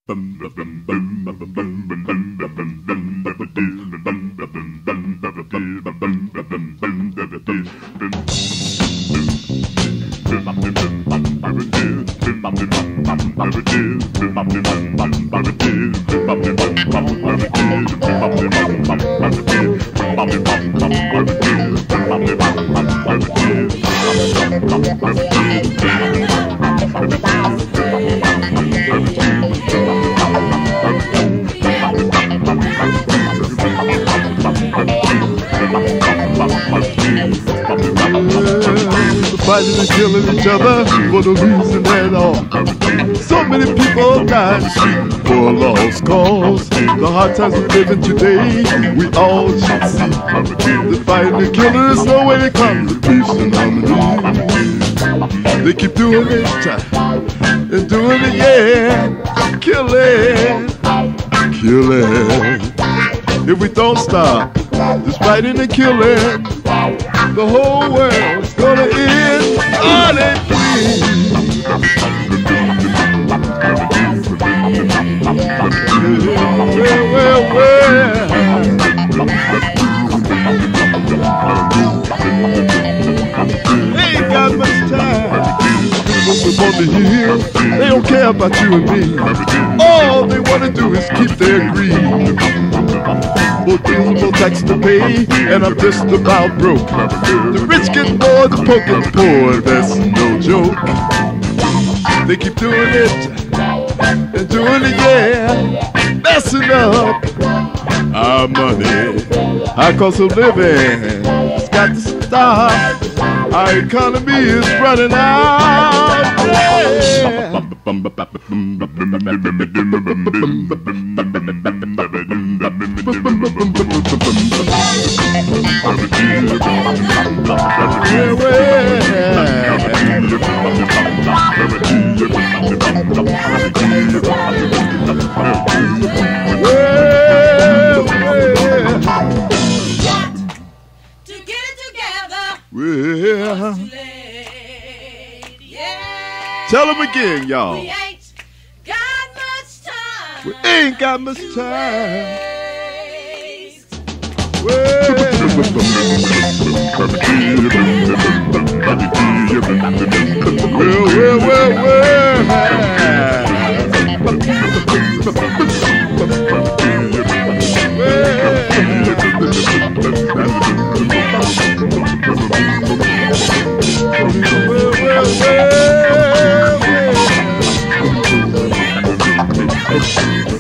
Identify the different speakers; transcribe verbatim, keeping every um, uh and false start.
Speaker 1: Fighting and killing each other for no reason at all. So many people dying for a lost cause. The hard times we're living today, we all should see. The fighting and killing is no way it comes to peace and harmony. They keep doing it and doing it, yeah. Killing, killing. If we don't stop this fighting and killing, the whole world's gonna end on and free. Well, well, well. Ain't got much time. What we want to hear, they don't care about you and me. All they wanna do is keep their greed. More dues, more taxes to pay, and I'm just about broke. The rich get more, the poor get poor, and that's no joke. They keep doing it, and doing it, yeah, messing up our money. Our cost of living, it's got to stop. Our economy is running out, yeah.
Speaker 2: To get it together.
Speaker 1: Well,
Speaker 2: yeah.
Speaker 1: Tell them again, y'all.
Speaker 2: We ain't got much time.
Speaker 1: We ain't got much time. Well, well, well, well, well, well, well.